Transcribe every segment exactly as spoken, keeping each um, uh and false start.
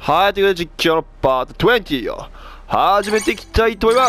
はい、ということで実況のパートにじゅうを始めていきたいと思います。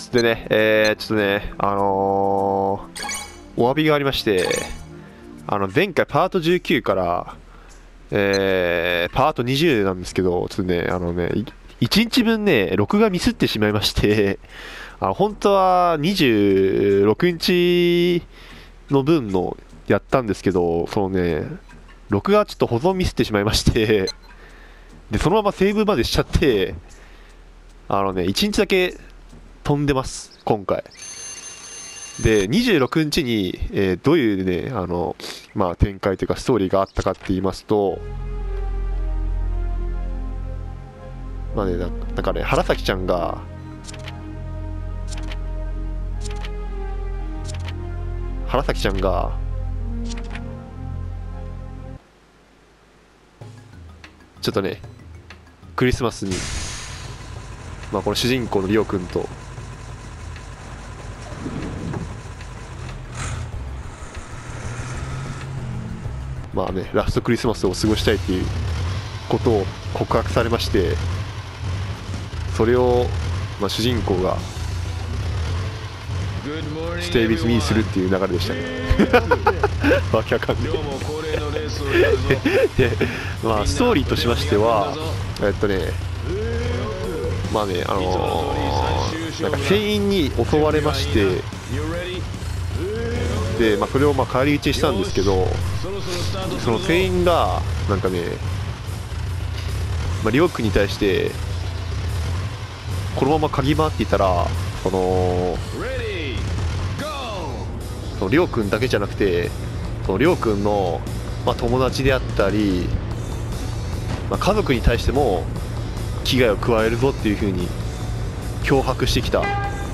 でね、えー、ちょっとね、あのー、お詫びがありまして、あの、前回パートじゅうきゅうから、えー、パートにじゅうなんですけど、ちょっとね、あのね、いちにちぶんね、録画ミスってしまいまして、あの本当はにじゅうろくにちの分のやったんですけど、そのね、録画ちょっと保存ミスってしまいまして、で、そのままセーブまでしちゃって、あのね、いちにちだけ飛んでます、今回。で、にじゅうろくにちに、えー、どういうね、あの、まあ、展開というか、ストーリーがあったかって言いますと、まあね、なんかね、原崎ちゃんが、原崎ちゃんが、ちょっとね、クリスマスに、まあ、この主人公のリオくんと、まあね、ラストクリスマスを過ごしたいっていうことを告白されまして、それを、まあ、主人公が、ステイビズミーするっていう流れでしたね。わけわかんない。で、まあ、ストーリーとしましては、えっとね、まあね、あのー、なんか船員に襲われまして、で、まあ、それをまあ返り討ちにしたんですけど、その船員が、なんかね、まあ、リオ君に対して、このまま嗅ぎ回っていたら、その、そのリオ君だけじゃなくて、そのリオ君の、まあ、友達であったり、まあ、家族に対しても危害を加えるぞっていう風に脅迫してきたん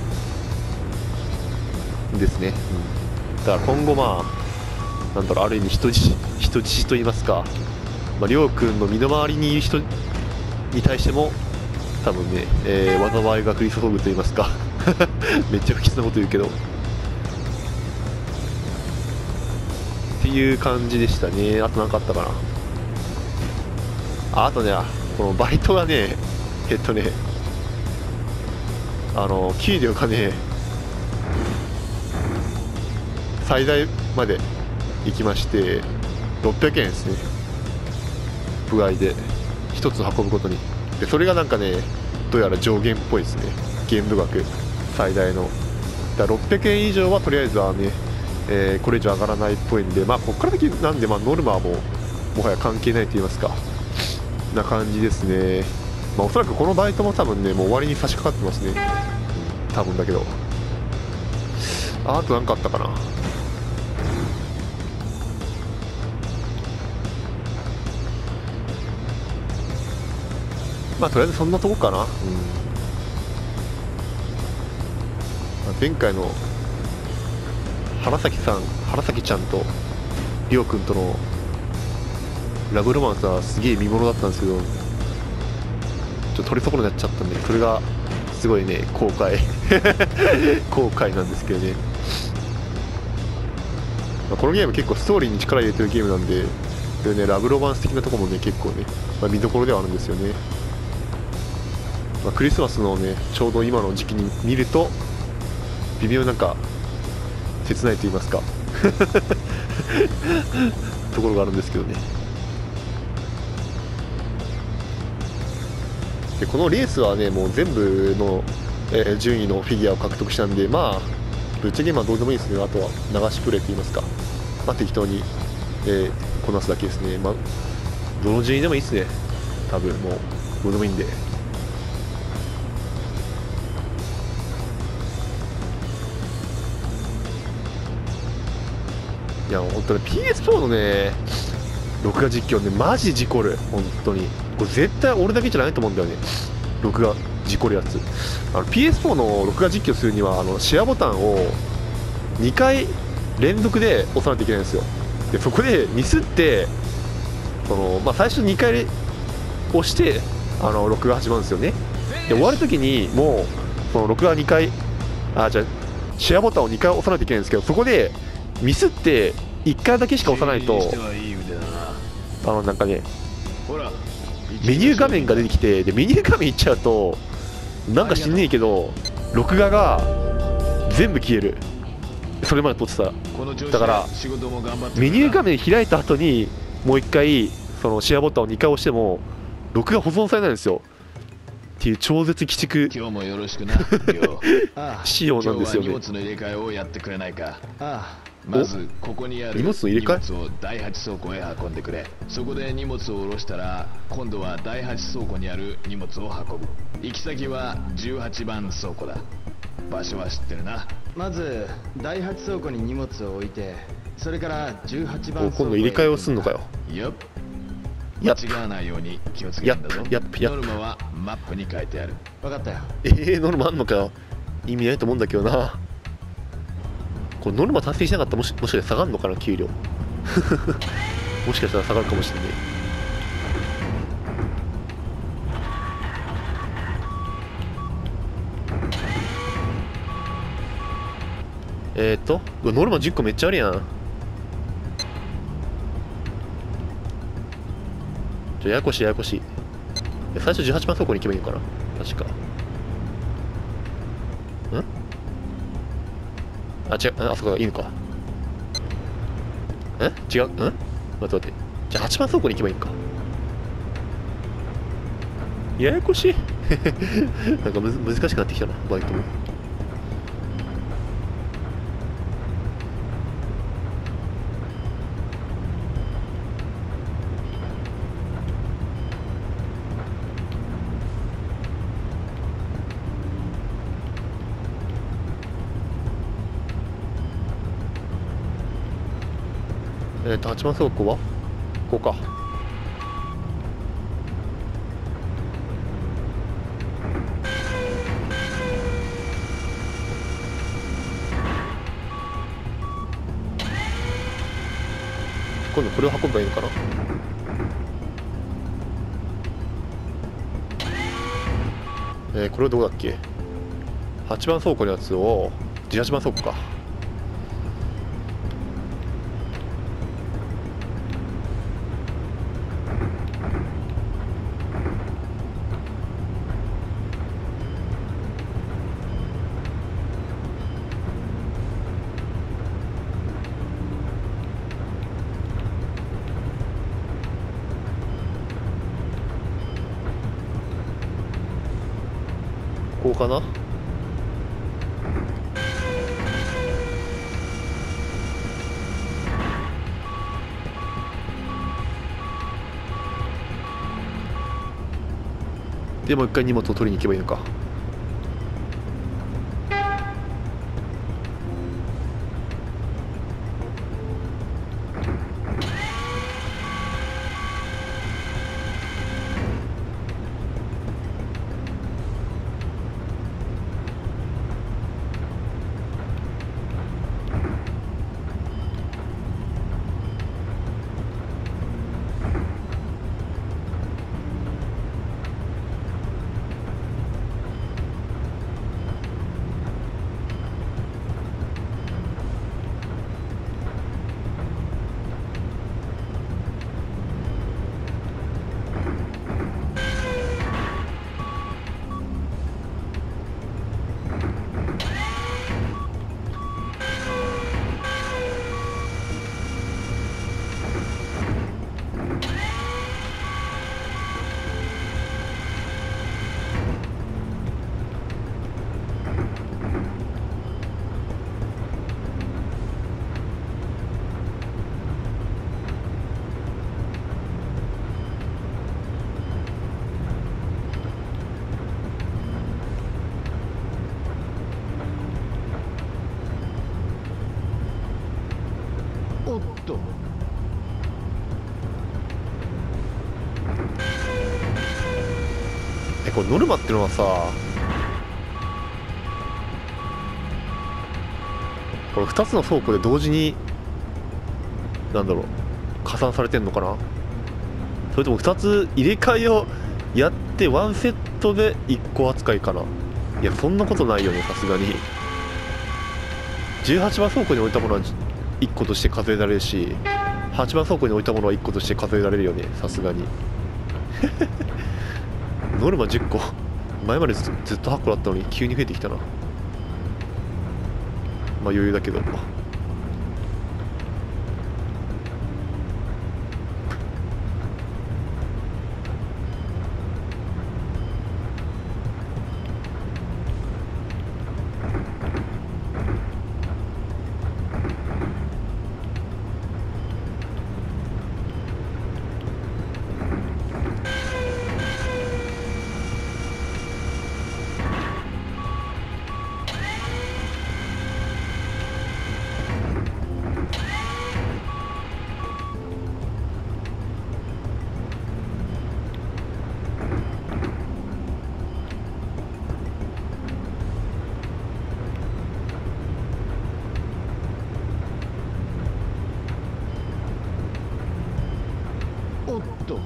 ですね、うん、だから今後まあなんだろう、ある意味人質人質と言いますか、まあ、リオ君の身の回りにいる人に対しても多分ね、えー、災いが降り注ぐと言いますかめっちゃ不吉なこと言うけどっていう感じでしたね。あと何かあったかなあ。あとね、このバイトがね、えっとね、あの給料がね、最大まで行きまして、ろっぴゃくえんですね、歩合でひとつ運ぶことに。で、それがなんかね、どうやら上限っぽいですね、限度額、最大の。だろっぴゃくえん以上はとりあえずはね、えー、これ以上上がらないっぽいんで、まあ、ここから先なんで、まあ、ノルマはもうもはや関係ないと言いますか、な感じですね。まあ、おそらくこのバイトも多分ね、もう終わりに差し掛かってますね、うん、多分だけど。ああと何かあったかな。まあ、とりあえずそんなとこかな、うん。まあ、前回の原崎さん、原崎ちゃんとリオくんとのラブロマンスはすげえ見ものだったんですけど、ちょっと取り損ねになっちゃったんで、それがすごいね、後悔後悔なんですけどね。まあ、このゲーム結構ストーリーに力入れてるゲームなんで、でね、ラブロマンス的なところもね、結構ね、まあ、見どころではあるんですよね。まあ、クリスマスのね、ちょうど今の時期に見ると微妙なんか切ないと言いますかところがあるんですけどね。で、このレースはね、もう全部の、えー、順位のフィギュアを獲得したんで、まあぶっちゃけ今どうでもいいですね。あとは流しプレーと言いますか、まあ、適当に、えー、こなすだけですね。まあどの順位でもいいですね、多分もうどうでもいいんで。いや本当に ピーエスフォー のね、録画実況ね、マジ事故る、本当に。これ絶対俺だけじゃないと思うんだよね、録画事故るやつ。あの ピーエスフォー の録画実況するには、あのシェアボタンをにかい連続で押さないといけないんですよ。で、そこでミスって、その、まあ、最初にかい押してあの録画始まるんですよね。で、終わるときにもうその録画にかい、あ、じゃあシェアボタンをにかい押さないといけないんですけど、そこでミスっていっかいだけしか押さないと、あのなんかね、 メニュー画面が出てきて、でメニュー画面行っちゃうとなんか知んねえけど録画が全部消える。それまで撮ってた。だからメニュー画面開いた後にもう一回そのシェアボタンをにかい押しても録画保存されないんですよっていう超絶鬼畜今日もよろしくな仕様なんですよね。 荷物の入れ替えをやってくれないか。ああ、まずここにある荷物の入れ替え荷物をだいはち倉庫へ運んでくれ。そこで荷物を下ろしたら今度はだいはち倉庫にある荷物を運ぶ。行き先はじゅうはちばん倉庫だ。場所は知ってるな。 まずだいはち倉庫に荷物を置いて、それからじゅうはちばんお今度入れ替えをすんのかよ。 よっやっ間違わないように気をつけるんだぞ。 やっぷやっぷノルマはマップに書いてある。 分かったよ。 えー、ノルマあんのかよ。意味ないと思うんだけどな。これノルマ達成しなかったらもしもしかして下がるのかな給料もしかしたら下がるかもしれない。えーっとうわノルマじゅっこめっちゃあるやん。ちょややこしいややこしい。最初じゅうはちばん倉庫に行けばいいのかな確か。んあ、違う、あそこがいいのか。え違う、ん待って待って。じゃあはちばん倉庫に行けばいいのか。ややこしいなんかむず難しくなってきたな、バイトも。えっとはちばん倉庫はここか。今度これを運べばいいのかな。えー、これはどこだっけ。はちばん倉庫のやつをじゅうはちばん倉庫か。こうかな。でもう一回荷物を取りに行けばいいのか。 おっとえこれノルマってのはさ、これふたつの倉庫で同時になんだろう加算されてんのかな。それともふたつ入れ替えをやってワンセットでいっこ扱いかな。いやそんなことないよねさすがに。じゅうはちばん倉庫に置いたものはいっことして数えられるし、はちばん倉庫に置いたものはいっことして数えられるよねさすがにノルマじゅっこ、前までずずっとはっこだったのに急に増えてきたな。まあ余裕だけど。 おっと。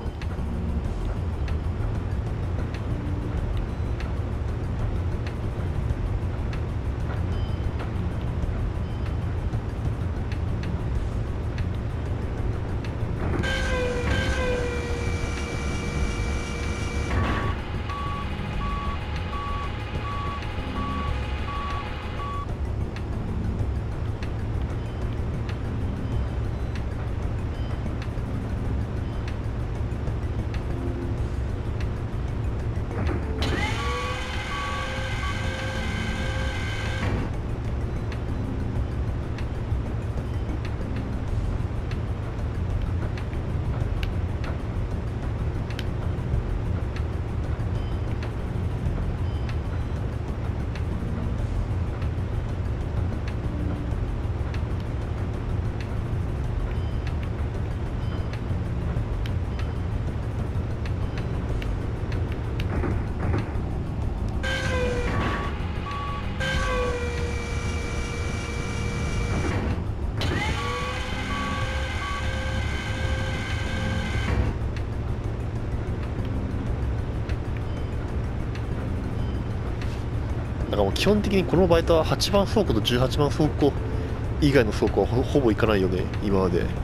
だからもう基本的にこのバイトははちばん倉庫とじゅうはちばん倉庫以外の倉庫は ほ, ほぼ行かないよね今まで。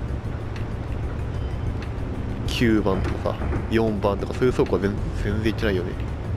きゅうばんとかさよんばんとかそういう倉庫は 全, 全然行ってないよね。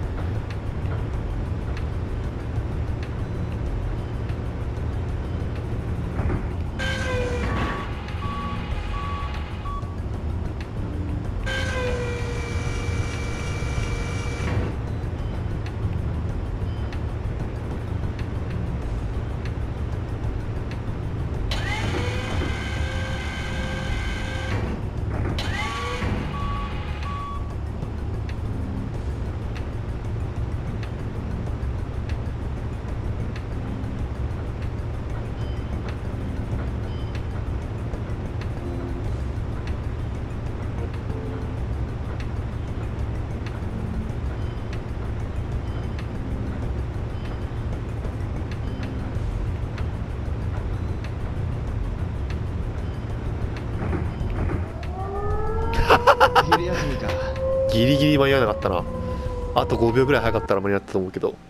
昼休みか。 ギリギリ間に合わなかったな。あとごびょうぐらい早かったら間に合ったと思うけど。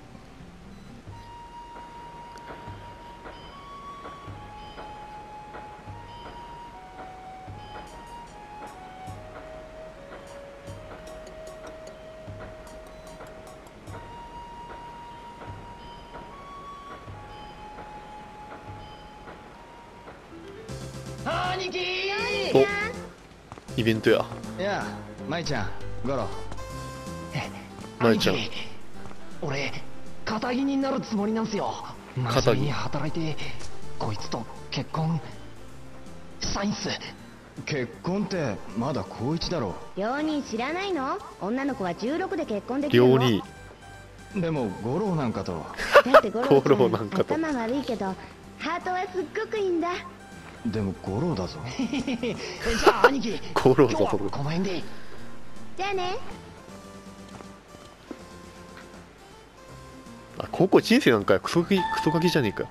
兄貴お、イベントや。 いや、舞ちゃん、ゴロ。 舞ちゃん、 俺片木になるつもりなんすよ。 片木真面目に働いてこいつと結婚したいんす。 結婚ってまだ高一だろ。 両人知らないの？女の子はじゅうろくで結婚できるの。 両にでもゴロなんかと。 だってゴロちゃゴロなんかと頭悪いけどハートはすっごくいいんだ。 でもゴロだぞ。 じゃあ兄貴、 ゴロだぞ今日はこの辺で。 じゃあね。 あ、高校いちねん生なんかや。クソガキ、クソガキじゃねえか。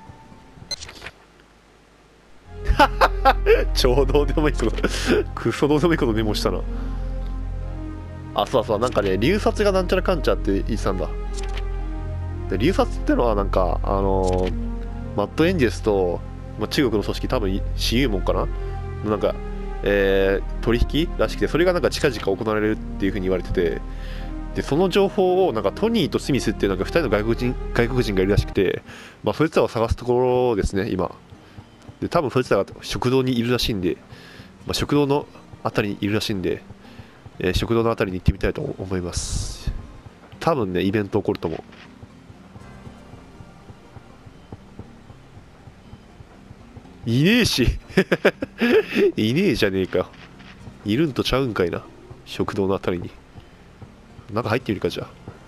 超どうでもいいことクソどうでもいいことメモしたな。あ、そうそう、なんかね、流殺がなんちゃらかんちゃって言ってたんだ。で、流殺ってのはなんか、あのー、マッドエンジェスと、まあ、中国の組織、多分シーユーモンかな、なんか、 えー取引らしくて、それがなんか近々行われるっていう風に言われてて、でその情報をなんかトニーとスミスっていうなんかふたりの外国人外国人がいるらしくて、まあ、そいつらを探すところですね今で。多分そいつらが食堂にいるらしいんで、まあ、食堂のあたりにいるらしいんで、えー食堂のあたりに行ってみたいと思います。多分ねイベント起こると思う。いねえしいねえじゃねえかよ。いるんとちゃうんかいな、食堂のあたりに。中入ってみるか、じゃあ。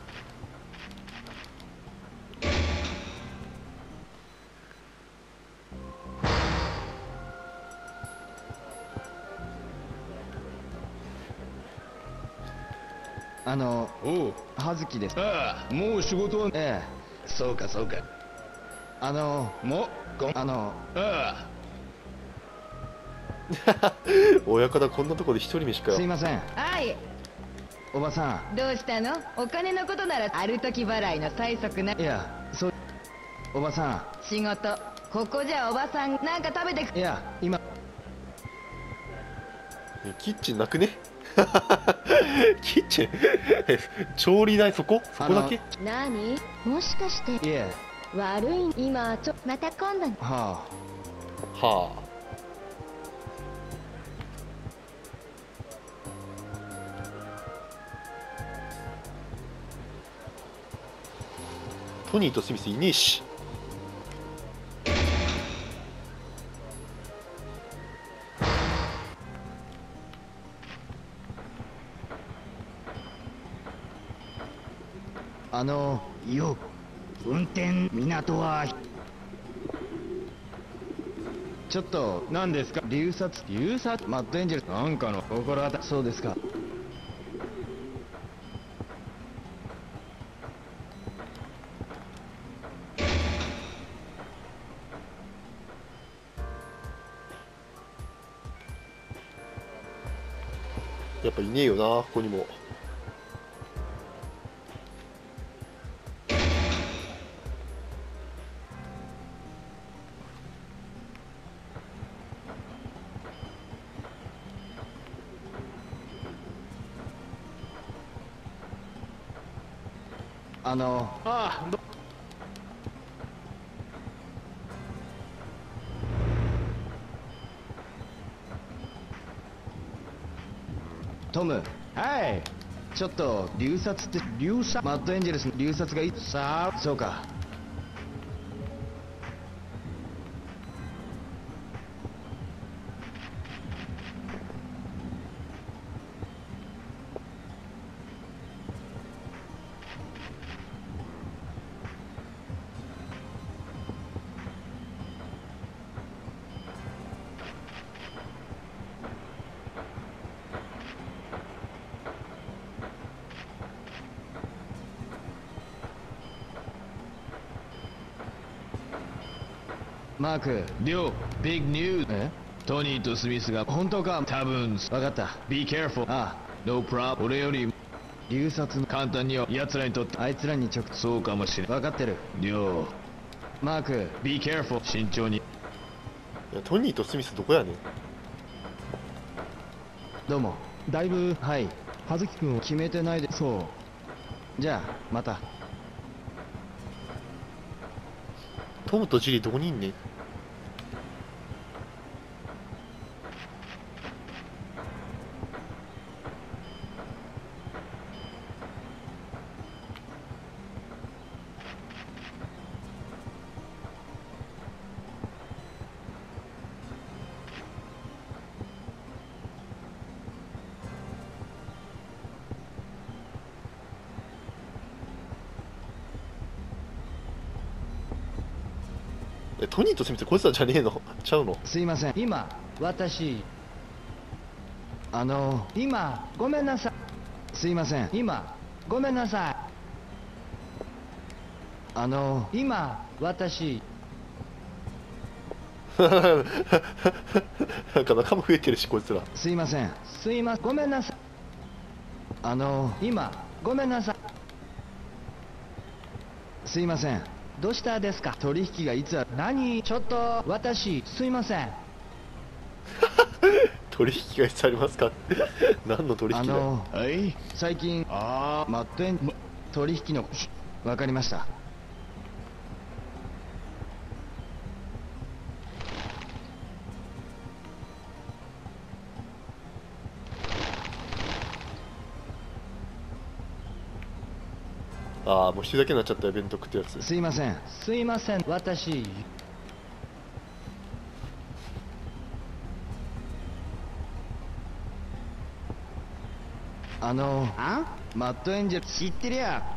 あのおう。 葉月です。 ああ、もう仕事は。 ええ、 そうかそうか。 あのもうごあのあ親方こんなとこで一人飯かよ。 すいません、 はいおばさどうしたの？お金のことならある時払いの催促なんいや、そう、おばさ仕事ここじゃおばさんなんか食べてくん、いや今キッチンなくねキッチン調理台そこそこだけ。 何もしかしていえ、 悪い今ちょまた今度ははあ。トニーとスミスいねえし。 あ、あのよ運転港はちょっと何ですか、流殺流殺マッドエンジェルなんかの心当たり。そうですか。 やっぱいねえよなここにも。 あのああ、どトム、 はい。 ちょっと流殺って流殺マッドエンジェルスの流殺がいさあ、そうか。マーク、 りょう、ビッグニュース。 えトニーとスミスが本当か。 多分。 わかった。 Be careful. ああ、 No problem. 俺より流殺の簡単には奴らにとってあいつらに直そうかもしれん。 わかってる。 りょう、 マーク、 Be careful. 慎重に。 いやトニーとスミスどこやねん。 どうも。だいぶはい葉月君を決めてないで。そう、じゃあまた。 トムとジリーどこにいんねん。えトニーとスミスこいつらじゃねえのちゃうの。 すいません、今私あの今ごめんなさい。すいません、今ごめんなさい。あの今私なんか仲間増えてるしこいつら。 すいません、すいません、ごめんなさい。あの今ごめんなさい。すいません、どうしたですか。取引がいつは何ちょっと私すいません。 取引がされますか何の取引だよ。 あのはい最近あマットエン取引のわかりました。 ああ、もう一人だけになっちゃったよ、弁当食ってやつ。 すいません。 すいません、私。 あのあマットエンジェル知ってりゃ。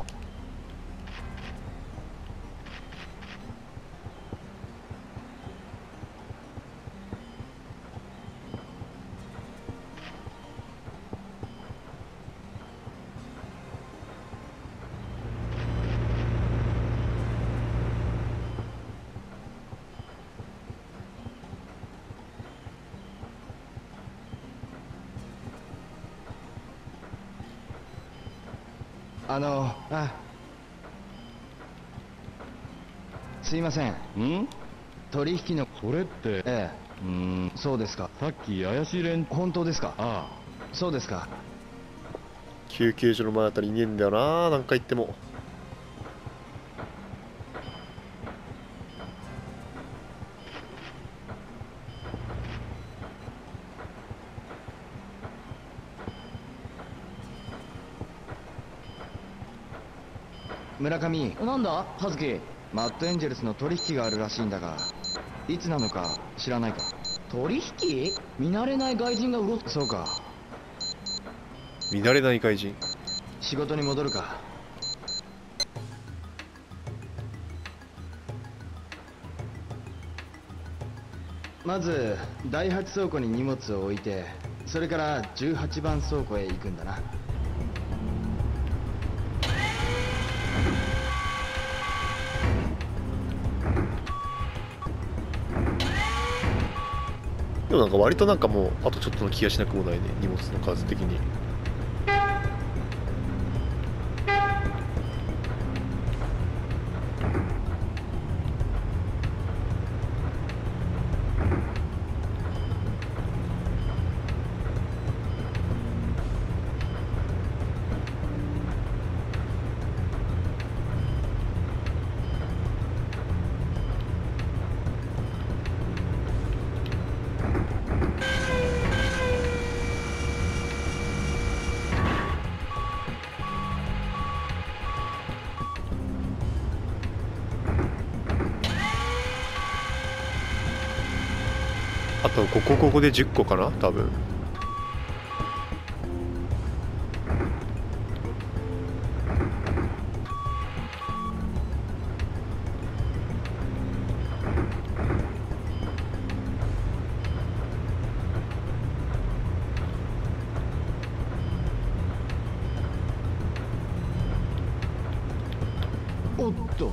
あのあすいません。 ん取引のこれってええうーんそうですか。 さっき怪しい連本当ですか。 あそうですか。 休憩所の前あたりいねえんだよな、何回言っても。 村上、 なんだ葉月。 マットエンジェルスの取引があるらしいんだが、いつなのか知らないか。 取引？見慣れない外人が動く。 そうか。 見慣れない外人。 仕事に戻るか。まずだいはち倉庫に荷物を置いて、それからじゅうはちばん倉庫へ行くんだな。 でもなんか割となんかもうあとちょっとの気がしなくもないね、荷物の数的に。あとここここでじゅっこかな多分。 おっと。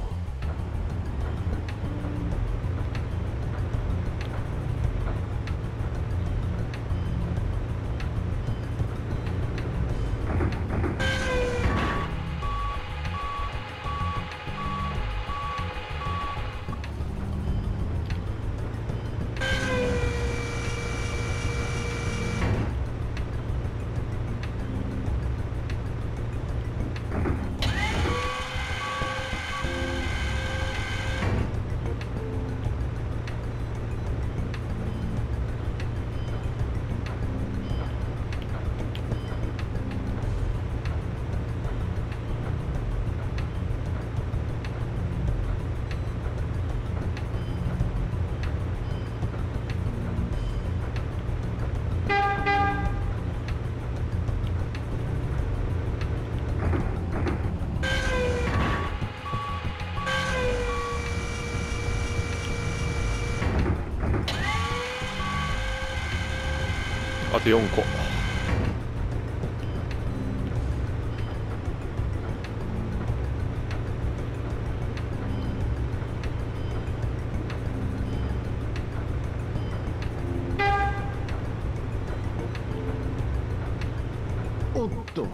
あとよんこ。おっと。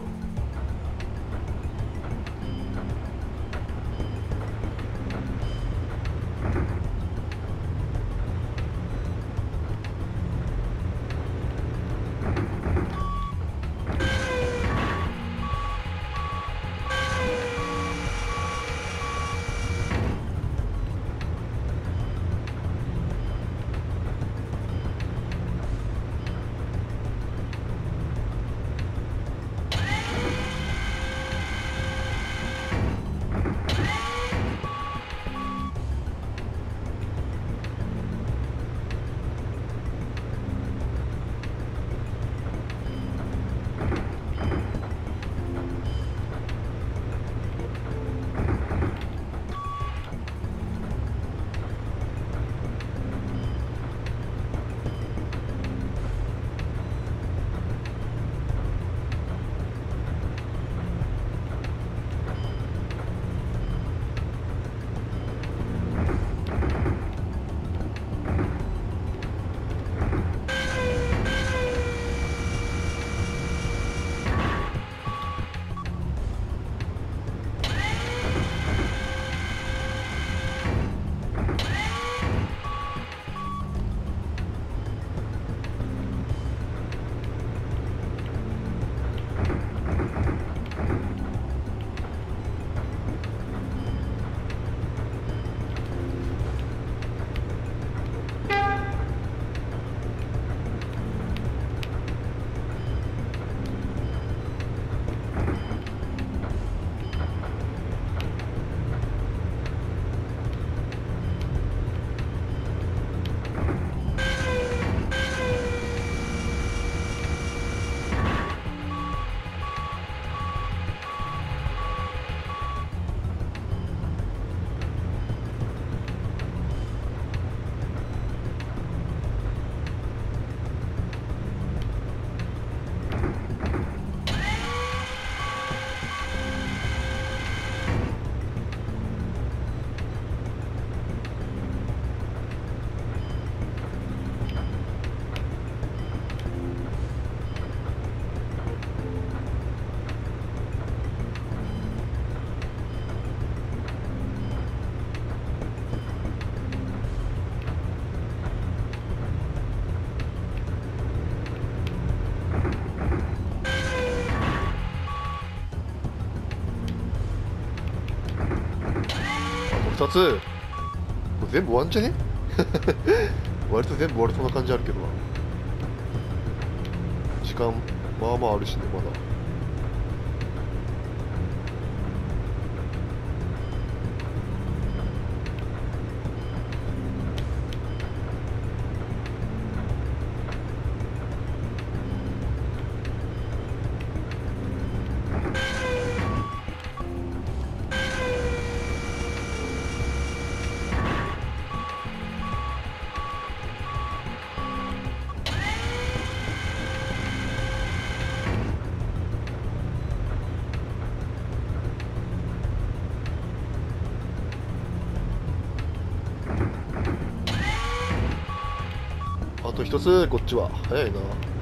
ふたつ。これ全部終わんじゃね？割と全部終わりそうな感じあるけどな。時間まあまああるしね、まだ。あと一つ、こっちは早いな。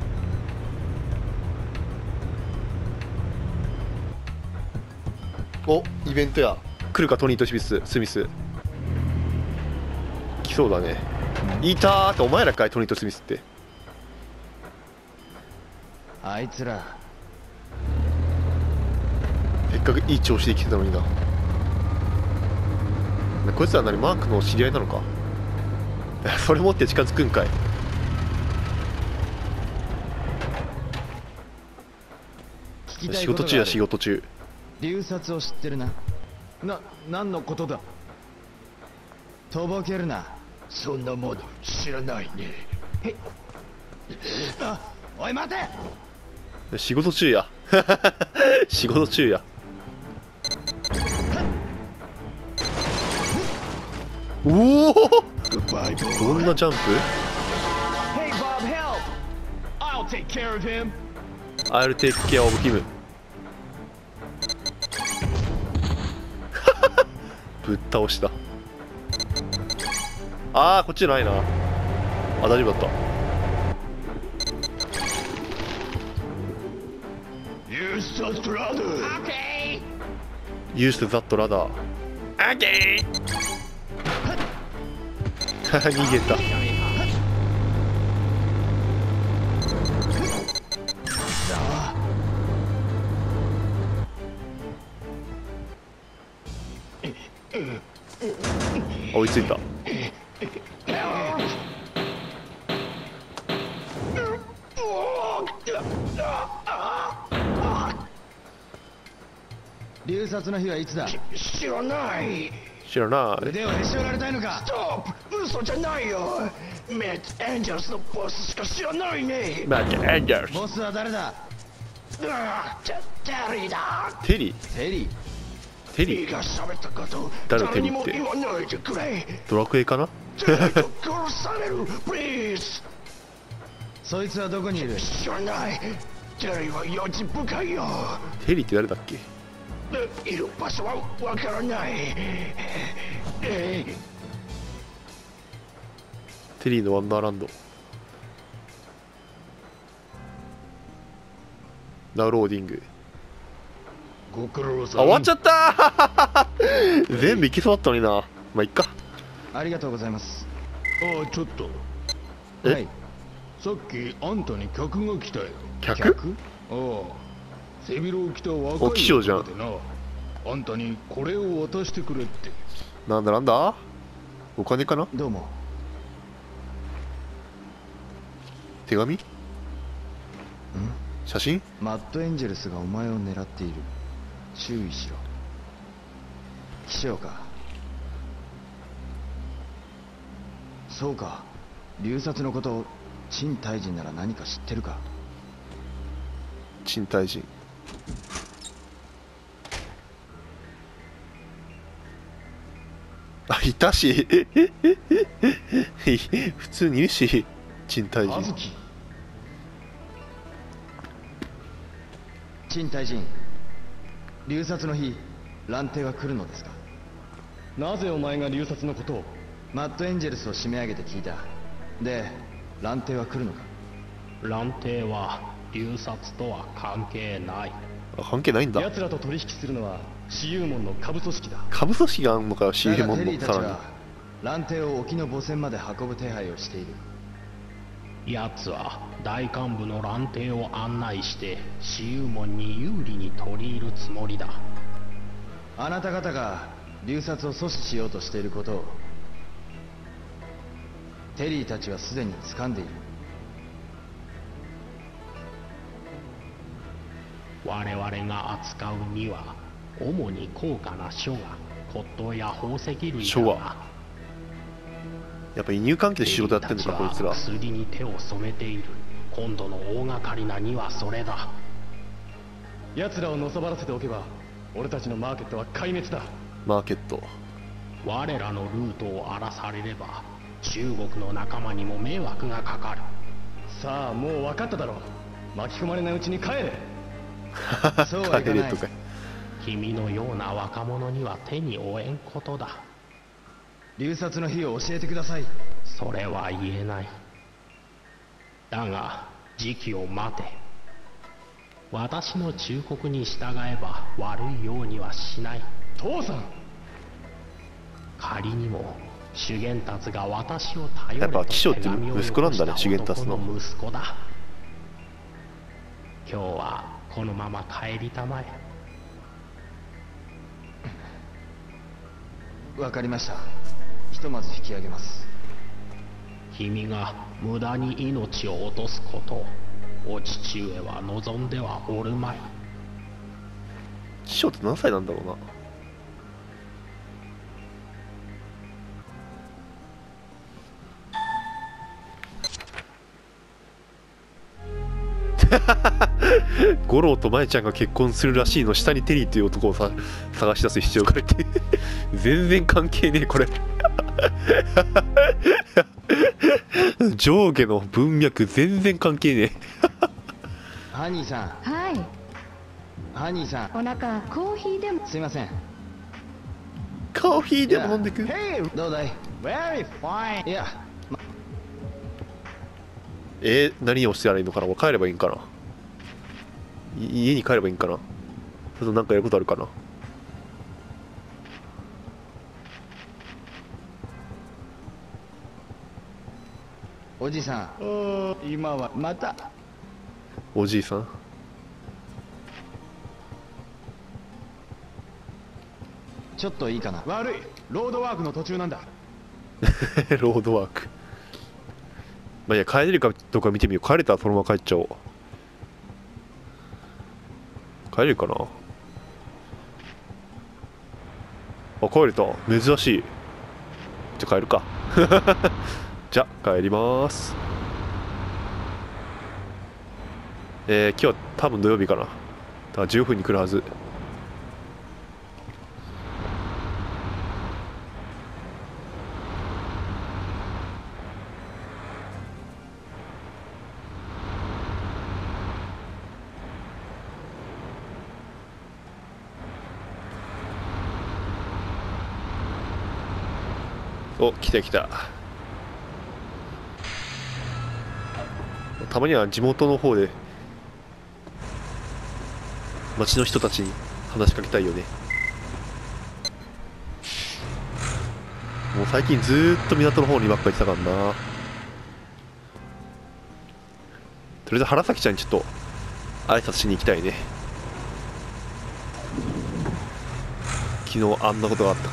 お、イベントや。来るか、トニーとスミス。スミス来そうだね。いたーって、お前らかい、トニーとスミスって。 あいつらせっかくいい調子で来てたのにな。こいつら何、マークの知り合いなのか。それ持って近づくんかい。 聞きたい仕ことがある。 事中や、仕事中。 流殺を知ってるな。な何のことだ。とぼけるな。 そんなもの知らないね。 あ、おい待て。 仕事中や。仕事中や。おお、どんなジャンプ？ Hey Bob, help! I'll take care of him. I'll take care of him. ぶっ倒した。ああ、こっちじゃないな。あ、大丈夫だった。 Use that ladder. Okay. Use that ladder. Okay. 逃げた。追いついた。 流殺の日はいつだ。 知らない。 知らない。 腕をへし折られたいのか。 ストップ。嘘じゃないよ。メット・エンジェルスのボスしか知らないね。 マット・エンジェルス。 ボスは誰だ。 ああ、テテリーだ。 テリー。 テリー。 テリー。 テリーが喋ったこと誰のテ誰にもリーって言わないでくれ。 ドラクエかな？ じゃないと殺される。Please。 そいつはどこにいる。 知らない。テリーは幼児深いよ。 テリーって誰だっけ？ いる場所はわからない。えーテリーのワンダーランド。ナウローディング。 ご苦労さあ、 ん。 終わっちゃったー全部いけそうだったのにな。まあ、いっか。 ありがとうございます。 ああ、ちょっと。 えはい。 さっきあんたに客が来たよ。 客？ ああ。背広を着た若いお、気象じゃん。 男でな。あんたにこれを渡してくれって。 なんだなんだ？お金かな？ どうも。 手紙？写真？ マッドエンジェルスがお前を狙っている。注意しろ。気象か。そうか。流殺のことを陳大臣なら何か知ってるか。 陳大臣。あ、いたし普通にいるし、陳大臣。 陳大臣、流殺の日乱帝は来るのですか。 なぜお前が流殺のことを。 マッドエンジェルスを締め上げて聞いた。で、乱帝は来るのか。 乱帝は流殺とは関係ない。 あ、関係ないんだ。 奴らと取引するのは私有門の下部組織だ。 下部組織があるのかよ、シーエムだがテリもさらに。 ーたちは乱帝を沖の母船まで運ぶ手配をしている。 奴は大幹部の乱帝を案内して私有門に有利に取り入るつもりだ。 あなた方が流殺を阻止しようとしていることをテリーたちはすでに掴んでいる。 我々が扱うには主に高価な書画、骨董や宝石類書画だが、 やっぱ輸入関係で仕事やってんのかこいつら。 薬に手を染めている。今度の大掛かりなにはそれだ。 奴らをのさばらせておけば俺たちのマーケットは壊滅だ。 マーケット。 我らのルートを荒らされれば中国の仲間にも迷惑がかかる。 さあもう分かっただろう。巻き込まれないうちに帰れ。 そうはいかない。 とか。 君のような若者には手に負えんことだ。 流殺の日を教えてください。 それは言えない。だが時期を待て。私の忠告に従えば悪いようにはしない。 父さん。 仮にも修験達が私を頼れとやっぱ騎手って手紙を息子なんだねよこした修験達の男息子だ。今日はこのまま帰りたまえ。 わかりました。ひとまず引き上げます。 君が無駄に命を落とすことをお父上は望んではおるまい。 師匠って何歳なんだろうな。五郎と舞ちゃんが結婚するらしいの下にテリーという男をさ探し出す必要があるって全然関係ねえこれ上下の文脈全然関係ねえハニーさん。 はい。 ハニーさん。 お腹コーヒーでも。 すいません。 コーヒーでも飲んでく。 どうだい。 Very fine。 いや、ま、 えー、何をしてやらいいのかな。もう帰ればいいんかな。い家に帰ればいいんかな。それとなんかやることあるかな。 おじいさん。 今はまた。 おじいさんちょっといいかな。 悪い。ロードワークの途中なんだ。 ロードワーク。まあいや、帰れるかどうか見てみよう。帰れたらそのまま帰っちゃおう。帰れるかな。あ、帰れた。珍しい。じゃあ帰るか。じゃあ帰りまーす。えー、今日は多分土曜日かな。だからじゅうふんに来るはず。お、来た来た。たまには地元の方で町の人たちに話しかけたいよね。もう最近ずーっと港の方にばっかり行ってたからな。とりあえず原崎ちゃんにちょっと挨拶しに行きたいね。昨日あんなことがあったから。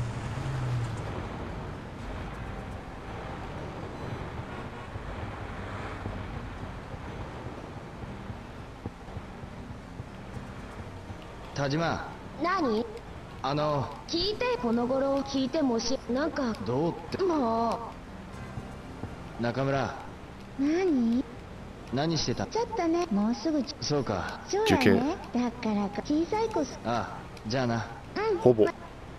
田島。 何？ あの聞いて。この頃聞いてもしなんかどうっても中村。 う。何？ 何してた。 ちょっとね。もうすぐ。 そうか。 そうだね。だからか小さい子す。 ああ、じゃあな。 うん。 ほぼ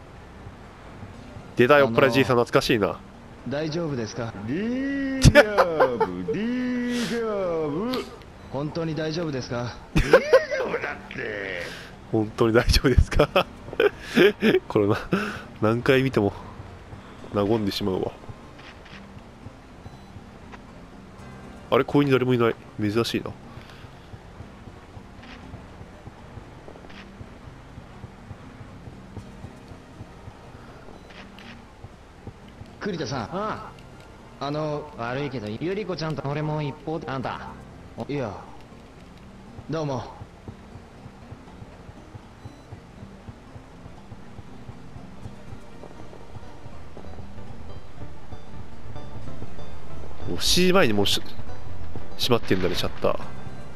出たよっぱらじいさん懐かしいな。 大丈夫ですか。 大丈夫、大丈夫。 本当に大丈夫ですか。 大丈夫だって。 本当に大丈夫ですかこれな何回見ても和んでしまうわ。あれ公園に誰もいない。珍しいな。 栗田さん。 ああのあ、悪いけどゆり子ちゃんと俺も一方で。あんたいや、どうも。 しちじまえにもうし閉まってんだね、シャッター。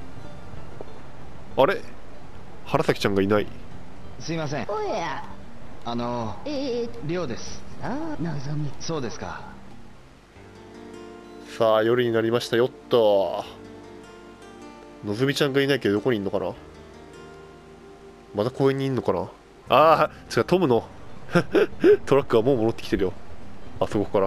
あれ、原崎ちゃんがいない。 すいません。 おや、 あのえー、 リオです。 ああ、のぞみ。 そうですか。 さあ夜になりましたよっと。のぞみちゃんがいないけどどこにいんのかな。また公園にいんのかな。ああ、違う、トムのトラックがもう戻ってきてるよ、あそこから。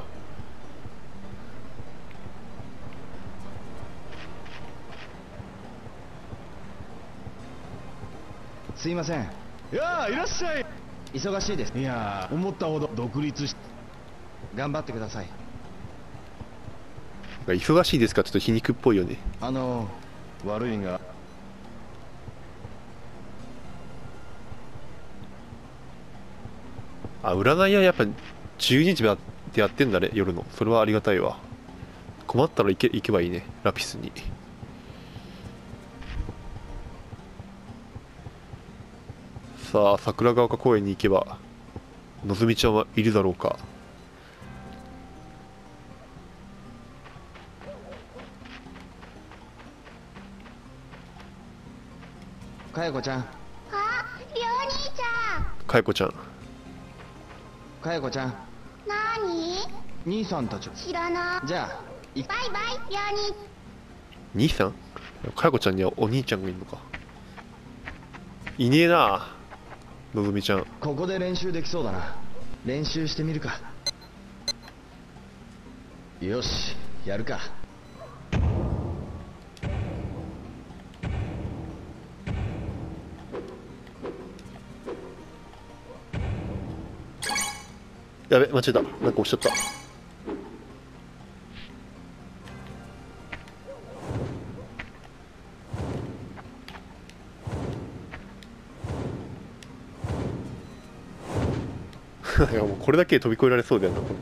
すいません。 いやーいらっしゃい。 忙しいです。 いやー思ったほど独立し頑張ってください。 忙しいですか、ちょっと皮肉っぽいよね。 あの悪いがあ、占いはやっぱじゅうにじまでやってんだね、夜の。それはありがたいわ。困ったら行け、行けばいいね、ラピスに。さあ桜ヶ丘公園に行けばのぞみちゃんはいるだろうか。 かやこちゃん。 あ、りょう兄ちゃん。 かやこちゃん。 かやこちゃん。 なに？ 兄さんたち。 知らな。 じゃあいバイバイ、りょう兄さん。かやこちゃんにはお兄ちゃんがいるのか。いねえな、のぞみちゃん。 ここで練習できそうだな。練習してみるか。よし、やるか。 やべ、間違えた。なんか押しちゃった。いやもうこれだけで飛び越えられそうだよな、これ。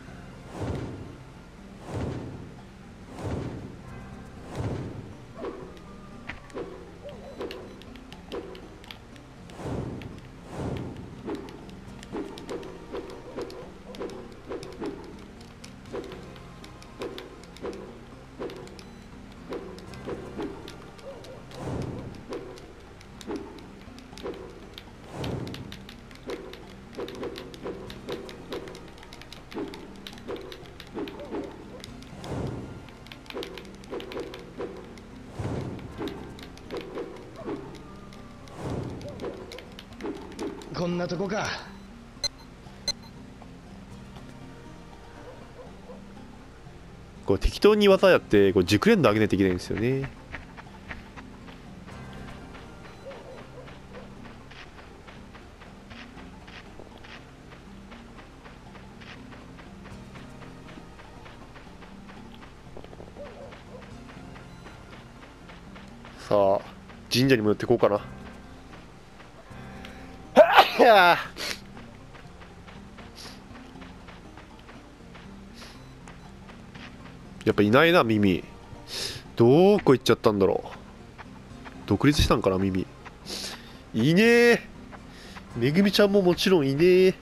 こんなとこか。 こう適当に技やってこう熟練度上げないといけないんですよね。さあ神社にも寄っていこうかな。やっぱいないな、耳。どこ行っちゃったんだろう。独立したんかな、耳。いねえ。めぐみちゃんももちろんいねえ。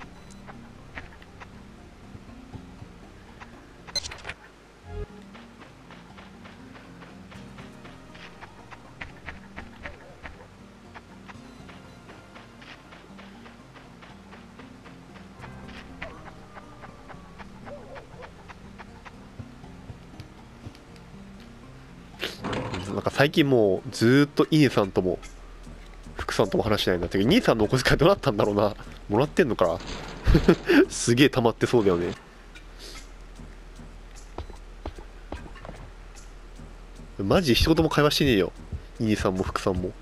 なんか最近もうずーっとイネさんとも福さんとも話しないんだってど、イネさんのお小遣いどうなったんだろうな。もらってんのかすげえ溜まってそうだよね。マジで一言も会話してねえよ、イネさんも福さんも。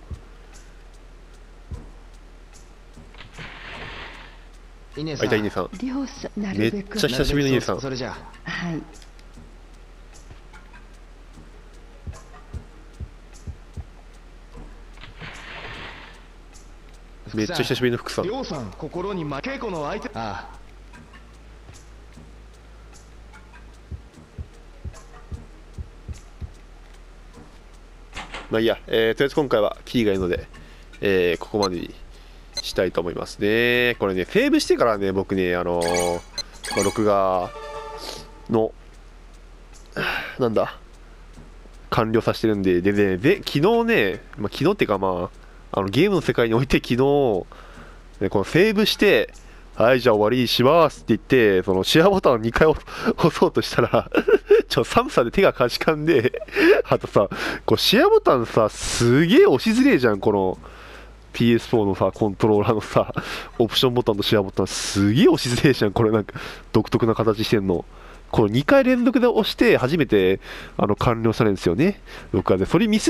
イネさん。 あ、いたイネさん。 りょうさん、なめっるべく。 ちゃ久しぶりのイネさん。 それじゃあ。 はい。 めっちゃ久しぶりの福さん。 りょうさん心に負けこの相手。 ああ。 まあいいや、えー、とりあえず今回はキーがいるので、えー、ここまでにしたいと思いますね。これね、セーブしてからね、僕ね、あのーまあ、録画のなんだ、完了させてるんで、でね、で昨日ね、まあ、昨日っていうか、まあ、あのゲームの世界において、昨日、ね、このセーブして、はい、じゃあ終わりにしますって言って、そのシェアボタンをにかい押そうとしたら、ちょ寒さで手がかじかんで、あとさ、こうシェアボタンさ、すげえ押しづれえじゃん、この ピーエスフォー のさ、コントローラーのさ、オプションボタンとシェアボタン、すげえ押しづれえじゃん、これなんか、独特な形してんの。このにかい連続で押して、初めてあの完了されるんですよね、録画で。それミスって、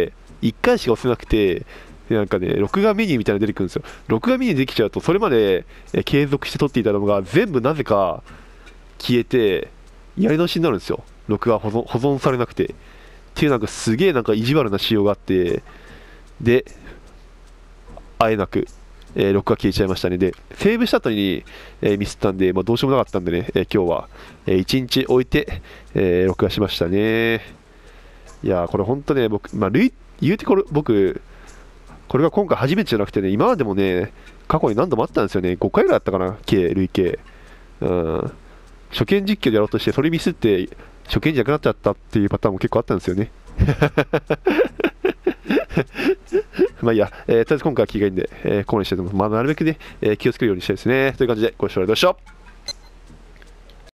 いっかいしか押せなくて、でなんかね、録画メニューみたいなの出てくるんですよ。録画メニューできちゃうと、それまでえ継続して撮っていたのが、全部なぜか消えて、やり直しになるんですよ。録画保存保存されなくて。っていうなんかすげえなんか意地悪な仕様があって、で、あえなく、えー、録画消えちゃいましたね。で、セーブした後に、えー、ミスったんで、まあ、どうしようもなかったんでね、えー、今日は、えー、いちにち置いて、えー、録画しましたね。いやー、これ本当ね、僕、まあ、言うてこれ、僕、これが今回初めてじゃなくてね、今までもね、過去に何度もあったんですよね。ごかいぐらいあったかな、計、累計。うん。初見実況でやろうとして、それミスって、初見じゃなくなっちゃったっていうパターンも結構あったんですよね。まあいいや、えー、とりあえず今回は気がいいんで、えー、こうにしても、まあ、なるべくね、えー、気をつけるようにしたいですね。という感じで、ご視聴ありがとうございました。